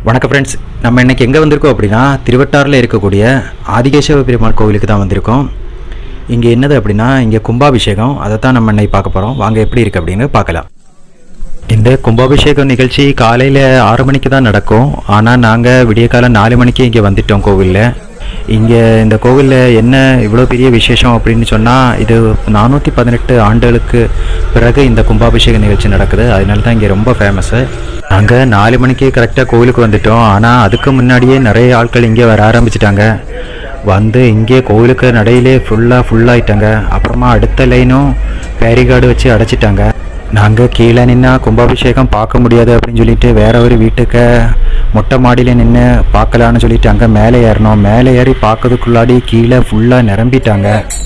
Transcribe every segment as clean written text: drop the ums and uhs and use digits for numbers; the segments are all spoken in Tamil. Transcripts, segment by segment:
வணக்கம் ஃப்ரெண்ட்ஸ், நம்ம இன்றைக்கி எங்கே வந்திருக்கோம் அப்படின்னா திருவட்டாரில் இருக்கக்கூடிய ஆதிகேசவ பெருமாள் கோவிலுக்கு தான் வந்திருக்கோம். இங்கே என்னது அப்படின்னா இங்கே கும்பாபிஷேகம், அதை தான் நம்ம இன்னைக்கு பார்க்க போகிறோம். வாங்க எப்படி இருக்குது அப்படின்னு பார்க்கலாம். இந்த கும்பாபிஷேகம் நிகழ்ச்சி காலையில் 6 மணிக்கு தான் நடக்கும். ஆனால் நாங்கள் விடிய காலம் 4 மணிக்கு இங்கே வந்துட்டோம் கோவிலில். இங்கே இந்த கோவிலில் என்ன இவ்வளோ பெரிய விசேஷம் அப்படின்னு சொன்னால், இது 418 ஆண்டுகளுக்கு பிறகு இந்த கும்பாபிஷேக நிகழ்ச்சி நடக்குது. அதனால தான் இங்கே ரொம்ப ஃபேமஸ்ஸு. நாங்கள் 4 மணிக்கு கரெக்டாக கோவிலுக்கு வந்துட்டோம். ஆனால் அதுக்கு முன்னாடியே நிறைய ஆட்கள் இங்கே வர ஆரம்பிச்சிட்டாங்க. வந்து இங்கே கோவிலுக்கு நடையிலே ஃபுல்லாகிட்டாங்க. அப்புறமா அடுத்த லைனும் பேரிகார்டு வச்சு அடைச்சிட்டாங்க. நாங்கள் கீழே நின்னா கும்பாபிஷேகம் பார்க்க முடியாது அப்படின்னு சொல்லிட்டு வேற ஒரு வீட்டுக்கு மொட்டை மாடியில் நின்று பார்க்கலான்னு சொல்லிட்டு அங்கே மேலே ஏறினோம். மேலே ஏறி பார்க்கறதுக்குள்ளாடி கீழே ஃபுல்லாக நிரம்பிட்டாங்க.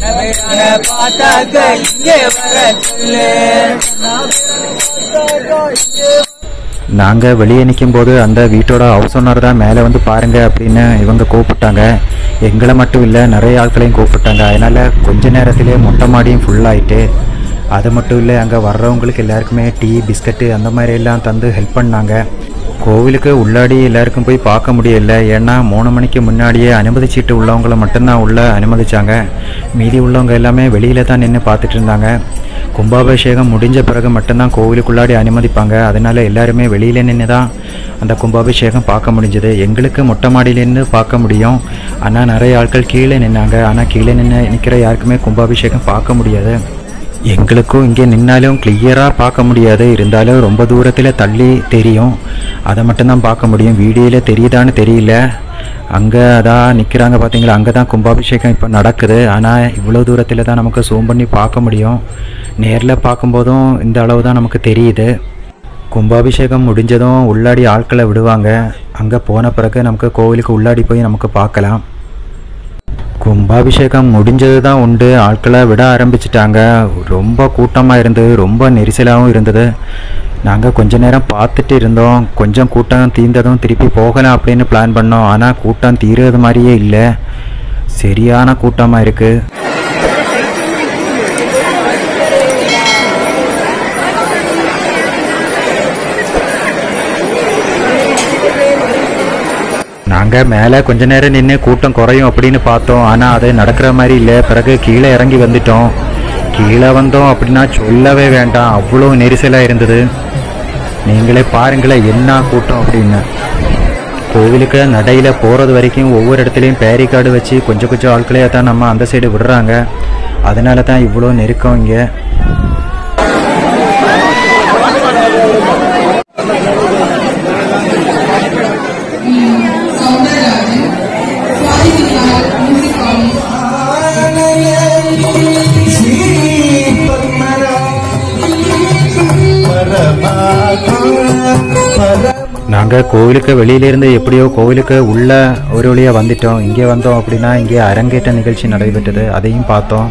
நாங்கள் வெளியே நிற்கும் போது அந்த வீட்டோட ஹவுஸ் ஓனர் தான் மேலே வந்து பாருங்க அப்படின்னு இவங்க கூப்பிட்டாங்க. எங்களை மட்டும் இல்லை, நிறைய ஆட்களையும் கூப்பிட்டாங்க. அதனால் கொஞ்ச நேரத்திலே மொட்டை மாடியும் ஃபுல்லாகிட்டு, அது மட்டும் இல்லை அங்கே வர்றவங்களுக்கு எல்லாருக்குமே டீ பிஸ்கட்டு அந்த மாதிரி எல்லாம் தந்து ஹெல்ப் பண்ணாங்க. கோவிலுக்கு உள்ளாடி எல்லாருக்கும் போய் பார்க்க முடியல. ஏன்னா 3 மணிக்கு முன்னாடியே அனுமதி சீட்டு உள்ளவங்களை மட்டும்தான் உள்ளே அனுமதிச்சாங்க. மீதி உள்ளவங்க எல்லாமே வெளியில் தான் நின்று பார்த்துட்டு இருந்தாங்க. கும்பாபிஷேகம் முடிஞ்ச பிறகு மட்டும்தான் கோவிலுக்குள்ளாடி அனுமதிப்பாங்க. அதனால எல்லாருமே வெளியில் நின்று தான் அந்த கும்பாபிஷேகம் பார்க்க முடிஞ்சது. எங்களுக்கு மொட்டை மாடியிலேருந்து பார்க்க முடியும். ஆனால் நிறைய ஆட்கள் கீழே நின்னாங்க. ஆனால் கீழே நிற்கிற யாருக்குமே கும்பாபிஷேகம் பார்க்க முடியாது. எங்களுக்கும் இங்கே நின்னாலும் கிளியராக பார்க்க முடியாது. இருந்தாலும் ரொம்ப தூரத்தில் தள்ளி தெரியும். அதை மட்டும்தான் பார்க்க முடியும். வீடியோவில் தெரியுதான்னு தெரியல. அங்கே அதான் நிற்கிறாங்க பார்த்தீங்களா, அங்கே தான் கும்பாபிஷேகம் இப்போ நடக்குது. ஆனால் இவ்வளோ தூரத்தில் தான் நமக்கு ஜூம் பண்ணி பார்க்க முடியும். நேரில் பார்க்கும்போதும் இந்த அளவு தான் நமக்கு தெரியுது. கும்பாபிஷேகம் முடிஞ்சதும் உள்ளாடி ஆட்களை விடுவாங்க. அங்கே போன பிறகு நமக்கு கோவிலுக்கு உள்ளாடி போய் நமக்கு பார்க்கலாம். கும்பாபிஷேகம் முடிஞ்சது தான் உண்டு, ஆட்களை விட ஆரம்பிச்சிட்டாங்க. ரொம்ப கூட்டமாக இருந்தது, ரொம்ப நெரிசலாகவும் இருந்தது. நாங்கள் கொஞ்ச நேரம் பார்த்துட்டு இருந்தோம். கொஞ்சம் கூட்டம் தீர்ந்ததும் திருப்பி போகலாம் அப்படின்னு பிளான் பண்ணோம். ஆனால் கூட்டம் தீர்றது மாதிரியே இல்லை, சரியான கூட்டமாக இருக்குது. நாங்கள் மேலே கொஞ்ச நேரம் நின்று கூட்டம் குறையும் அப்படின்னு பார்த்தோம். ஆனால் அது நடக்கிற மாதிரி இல்லை. பிறகு கீழே இறங்கி வந்துட்டோம். கீழே வந்தோம் அப்படின்னா சொல்லவே வேண்டாம், அவ்வளோ நெரிசலாக இருந்தது. நீங்களே பாருங்களேன் என்ன கூட்டம் அப்படின்னு. கோவிலுக்கு நடையில் போகிறது வரைக்கும் ஒவ்வொரு இடத்துலையும் பேரிகார்டு வச்சு கொஞ்சம் ஆட்களே தான் நம்ம அந்த சைடு விடுறாங்க. அதனால தான் இவ்வளோ நெருக்கம் இங்கே. நாங்கள் கோவிலுக்கு வெளியிலேருந்து எப்படியோ கோவிலுக்கு உள்ள ஒரு வழியாக வந்துட்டோம். இங்கே வந்தோம் அப்படின்னா இங்கே அரங்கேற்ற நிகழ்ச்சி நடைபெற்றது, அதையும் பார்த்தோம்.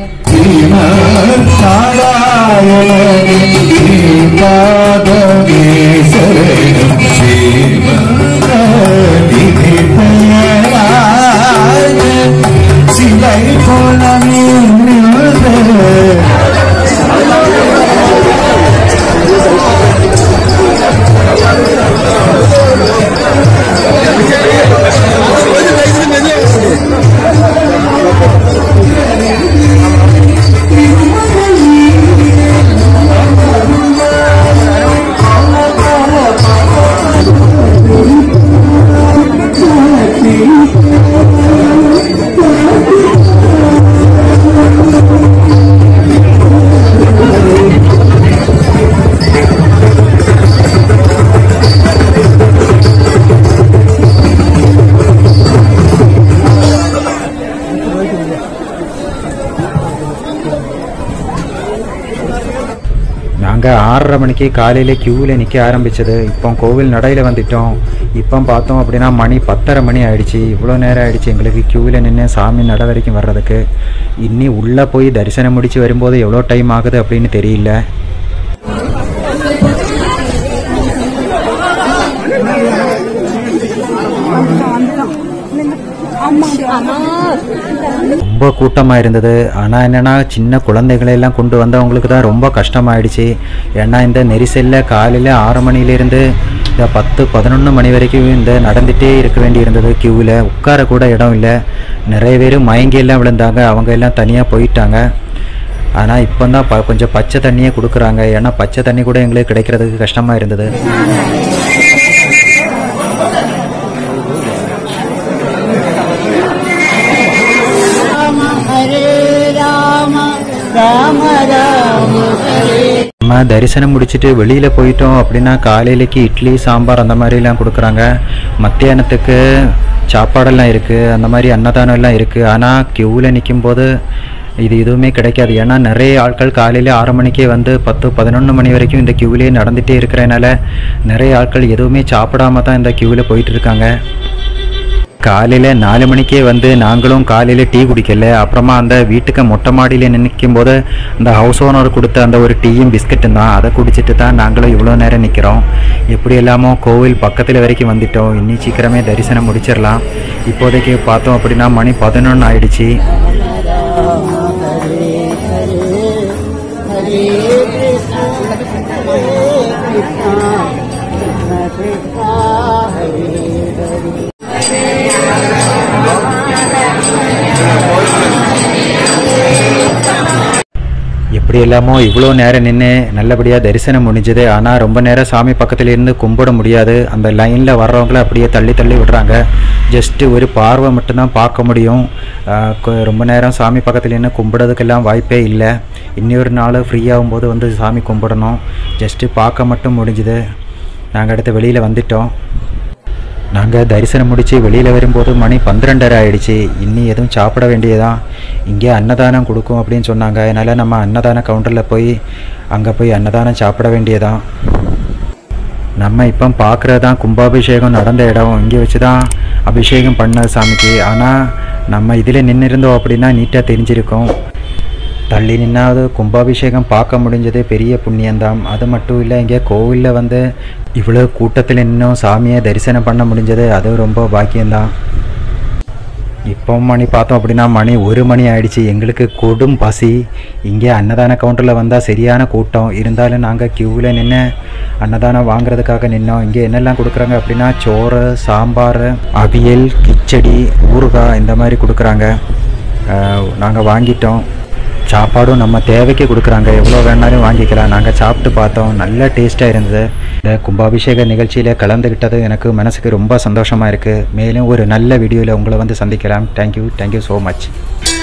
நாங்கள் 6:30 மணிக்கு காலையில் க்யூவில் நிற்க ஆரம்பித்தது. இப்போ கோவில் நடையில் வந்துட்டோம். இப்போ பார்த்தோம் அப்படின்னா மணி 10:30 மணி ஆயிடுச்சு. இவ்வளோ நேரம் ஆயிடுச்சு எங்களுக்கு க்யூவில் நின்று சாமி நடை வரைக்கும் வர்றதுக்கு. இன்னி உள்ளே போய் தரிசனம் முடித்து வரும்போது எவ்வளோ டைம் ஆகுது அப்படின்னு தெரியல. ரொம்ப கூட்டமாக இருந்தது. ஆனால் என்னென்னா சின்ன குழந்தைகளெல்லாம் கொண்டு வந்தவங்களுக்கு தான் ரொம்ப கஷ்டமாயிடுச்சு. ஏன்னா இந்த நெரிசலில் காலையில் 6 மணிலேருந்து இந்த 10-11 மணி வரைக்கும் இந்த நடந்துகிட்டே இருக்க வேண்டி இருந்தது. க்யூவில் உட்கார கூட இடம் இல்லை. நிறைய பேர் மயங்கி எல்லாம் விழுந்தாங்க. அவங்க எல்லாம் தனியாக போயிட்டாங்க. ஆனால் இப்போ தான் கொஞ்சம் பச்சை தண்ணியே கொடுக்குறாங்க. ஏன்னா பச்சை தண்ணி கூட எங்களுக்கு கிடைக்கிறதுக்கு கஷ்டமாக இருந்தது. நம்ம தரிசனம் முடிச்சுட்டு வெளியில் போயிட்டோம் அப்படின்னா காலையிலக்கு இட்லி சாம்பார் அந்த மாதிரிலாம் கொடுக்குறாங்க. மத்தியானத்துக்கு சாப்பாடெல்லாம் இருக்குது. அந்த மாதிரி அன்னதானம் எல்லாம் இருக்குது. ஆனால் க்யூவில் நிற்கும்போது இது எதுவுமே கிடைக்காது. ஏன்னா நிறைய ஆட்கள் காலையில் 6 மணிக்கே வந்து 10-11 மணி வரைக்கும் இந்த க்யூவிலே நடந்துகிட்டே இருக்கிறதுனால நிறைய ஆட்கள் எதுவுமே சாப்பிடாம தான் இந்த க்யூவில் போயிட்டு இருக்காங்க. காலையில் 4 மணிக்கே வந்து நாங்களும் காலையில் டீ குடிக்கல. அப்புறமா அந்த வீட்டுக்கு மொட்டை மாடியில் நிற்கும் போது அந்த ஹவுஸ் ஓனர் கொடுத்த அந்த ஒரு டீயும் பிஸ்கட்டும் தான், அதை குடிச்சிட்டு தான் நாங்களும் இவ்வளோ நேரம் நிற்கிறோம். எப்படி எல்லாமோ கோவில் பக்கத்தில் வரைக்கும் வந்துட்டோம். இன்னி சீக்கிரமே தரிசனம் முடிச்சிடலாம். இப்போதைக்கு பார்த்தோம் அப்படின்னா மணி 11 ஆயிடுச்சு. எப்படி எல்லாமோ இவ்வளோ நேரம் நின்று நல்லபடியாக தரிசனம் முடிஞ்சது. ஆனால் ரொம்ப நேரம் சாமி பக்கத்தில் இருந்து கும்பிட முடியாது. அந்த லைனில் வர்றவங்கள அப்படியே தள்ளி தள்ளி விடுறாங்க. ஜஸ்ட்டு ஒரு பார்வை மட்டும்தான் பார்க்க முடியும். ரொம்ப நேரம் சாமி பக்கத்தில் நின்று கும்பிடுறதுக்கெல்லாம் வாய்ப்பே இல்லை. இன்னொரு நாள் ஃப்ரீயாகும் போது வந்து சாமி கும்பிடணும். ஜஸ்ட்டு பார்க்க மட்டும் முடிஞ்சுது. நாங்கள் அடுத்து வெளியில் வந்துட்டோம். நாங்கள் தரிசனம் முடித்து வெளியில் வரும்போது மணி 12:30 ஆகிடுச்சு. இன்னி எதுவும் சாப்பிட வேண்டியதான். இங்கே அன்னதானம் கொடுக்கும் அப்படின்னு சொன்னாங்க. அதனால் நம்ம அன்னதான கவுண்டரில் போய் அங்கே போய் அன்னதானம் சாப்பிட வேண்டியதான். நம்ம இப்போ பார்க்குறது தான் கும்பாபிஷேகம் நடந்த இடம். இங்கே வச்சு தான் அபிஷேகம் பண்ண சாமிக்கு. ஆனால் நம்ம இதில் நின்று இருந்தோம் அப்படின்னா நீட்டாக தெரிஞ்சிருக்கும். தள்ளி நின்னாவது கும்பாபிஷேகம் பார்க்க முடிஞ்சது பெரிய புண்ணியந்தான். அது மட்டும் இல்லை, இங்கே கோவிலில் வந்து இவ்வளோ கூட்டத்தில் இன்னும் சாமியை தரிசனம் பண்ண முடிஞ்சது, அது ரொம்ப பாக்கியம்தான். இப்போ மணி பார்த்தோம் அப்படின்னா மணி 1 மணி ஆயிடுச்சு. எங்களுக்கு கொடும் பசி. இங்கே அன்னதான கவுண்டரில் வந்தால் சரியான கூட்டம். இருந்தாலும் நாங்கள் க்யூவில் நின்று அன்னதானம் வாங்குறதுக்காக நின்னோம். இங்கே என்னெல்லாம் கொடுக்குறாங்க அப்படின்னா சோறு, சாம்பார், அவியல், கிச்சடி, ஊறுகாய் இந்த மாதிரி கொடுக்குறாங்க. நாங்கள் வாங்கிட்டோம். சாப்பாடும் நம்ம தேவைக்கு கொடுக்குறாங்க. எவ்வளோ வேணாலும் வாங்கிக்கலாம். நாங்கள் சாப்பிட்டு பார்த்தோம். நல்ல டேஸ்ட்டாக இருந்தது. இந்த கும்பாபிஷேக நிகழ்ச்சியில் கலந்துக்கிட்டது எனக்கு மனசுக்கு ரொம்ப சந்தோஷமாக இருக்குது. மேலும் ஒரு நல்ல வீடியோவில் உங்களை வந்து சந்திக்கலாம். Thank you so much.